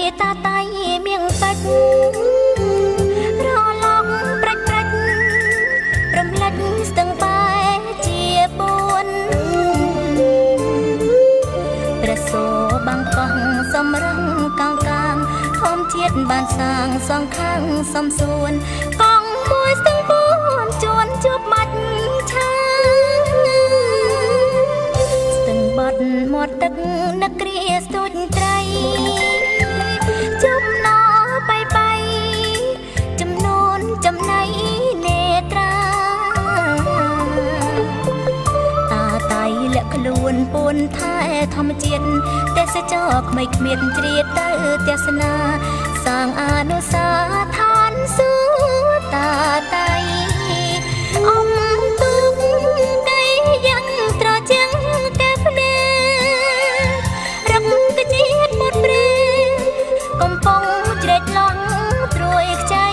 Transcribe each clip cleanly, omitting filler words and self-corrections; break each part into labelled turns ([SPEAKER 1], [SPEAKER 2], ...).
[SPEAKER 1] តាតៃមៀងពេជ្ររលកប្រាច់ប្រាច់រំលេចស្ទឹងបែជាបួនព្រះសូរបាំងកោះសំរងកាំងកាងធម្មជាតិបានសាងសងខាងសំសួនកងមួយស្ទឹងបួនជួនជួបមាច់ឆាស្ទឹងបត់មាត់ទឹកនឹកគ្រាស្ទូចត្រីចំណោបបៃចំនួនចំណៃនេត្រាតាតៃលាក់ខ្លួនពួនថែធម្មជាតិទេសចរក្មេងគ្មានជ្រៀតទៅទេសនាសាងអនុសាឋានសួគ៌តាតៃអំទុកកៃយ៉ាងត្រជាងកែភ្នែរឹកកជាតិមុតព្រេកំពុងជ្រែកឡងត្រួយខ្ចី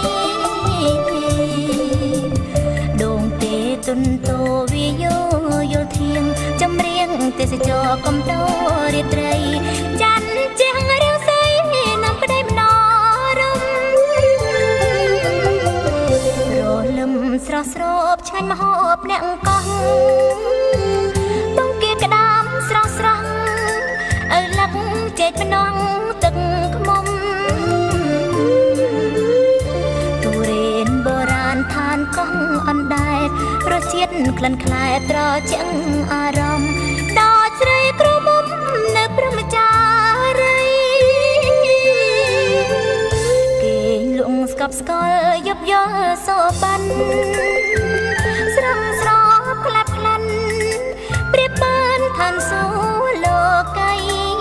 [SPEAKER 1] ដងទេទុនតោវាយោយល់ធៀងចម្រៀងទេសចរកំដោរាត្រីចាន់ជាងរាវសីនាំប្តីម្នររំរលឹមស្រស់ស្រូបឆ្ងាញ់មហូបអ្នកកោះបងគៀក្តាមស្រស់ស្រស់ឪលឹកចេកម្នងទឹកខ្មុំទុរេនបុរាណឋានកោះអណ្ដែតរសជាតិក្លិនខ្លែត្រជាងអារម្មណ៍ដល់ស្រីគ្រូមុំនៅព្រមចារីគេលងស្កប់ស្កល់យប់យល់សោបានស្រងស្រោបក្លាប់ក្លាន់ព្រៀបបានឋានសួគ៌លោកី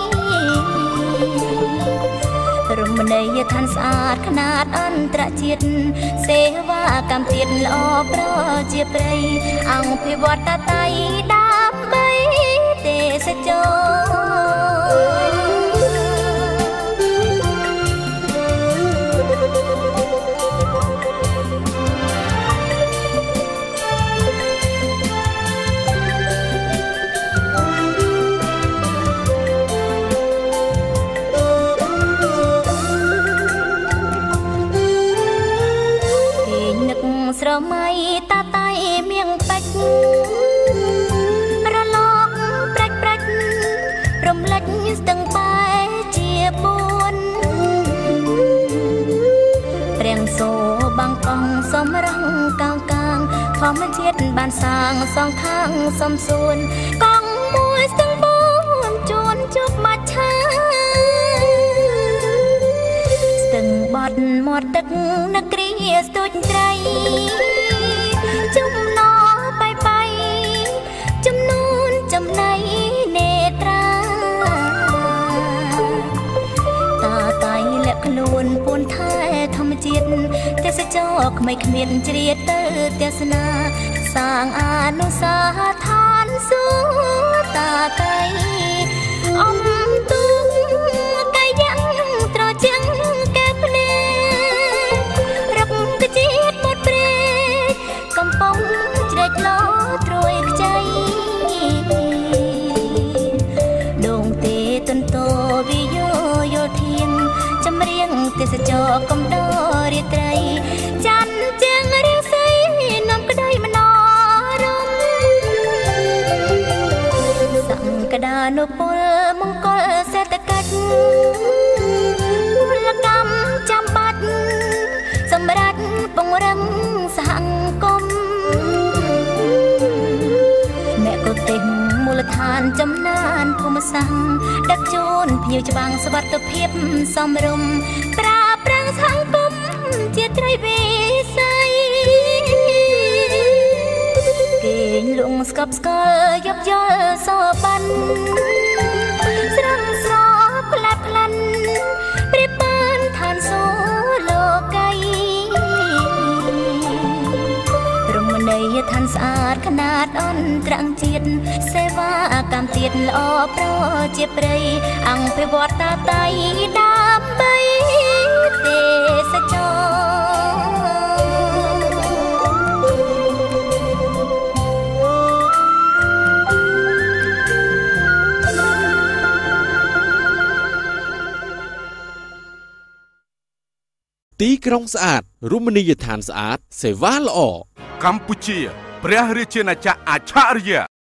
[SPEAKER 1] រមណីយដ្ឋានស្អាតខ្នាតអន្តរជាតិសេវាកម្មទៀតល្អប្រជាប្រិយអង្គភិវឌ្ឍតាតៃដើម្បីទេសចរស្រមៃតាតៃមៀងពេជ្ររលកប្រាច់ប្រាច់រំលេចស្ទឹងបែជាបួនព្រាំងសូបាំងកងសំរងកាងកាងធម្មជាតិបានសាងសងខាងសំសួនកងមួយស្ទឹងបួនជួនជប់មាច់ឆាស្ទឹងបត់មាត់ទឹកនឹកគ្រាស្ទូចត្រីចំណោបបៃចំនួនចំណៃនេត្រាតាតៃលាក់ខ្លួនពួនថែធម្មជាតិទេសចរក្មេងគ្មានជ្រៀតទៅទេសនាសាងអនុសាឋានសួគ៌តាតៃអំទុកកៃយ៉ាងត្រជាងកែភ្នែរឹកកជាតិមុតព្រេកំពុងជ្រែកឡោត្រួយខ្ចីដងទេទុនតោវិយោយល់ធៀងចម្រៀងទេសចរកំដោរាត្រីចាន់ជាងរាវសីនាំក្តីម្នររំសង្កដានុពលមង្គលសេដ្ឋកិច្ចពលកម្មចាំបាច់សម្រាប់ពង្រឹងសហគមន៍អ្នកកទេមូលដ្ឋានចំណានភូមិសាស្ត្រដឹកជូនភ្ញៀវច្បាំងសុវត្ថិភាពសមរម្យប្រាប្រាំងសហគមន៍ជាត្រីវិស័យគេលងស្កប់ស្កល់យប់យល់សោបានស្រងស្រោបក្លាប់ក្លាន់ព្រៀបបានឋានសួគ៌លោកីរមណីយដ្ឋានស្អាតខ្នាតអន្តរជាតិសេវាកម្មទៀតល្អប្រជាប្រិយអង្គភិវឌ្ឍតាតៃដើម្បីទេសចរ
[SPEAKER 2] ទីក្រុងស្អាតរមណីយដ្ឋានស្អាតសេវាល្អ
[SPEAKER 3] កម្ពុជាព្រះរាជាណាចក្រអច្ឆរិយៈ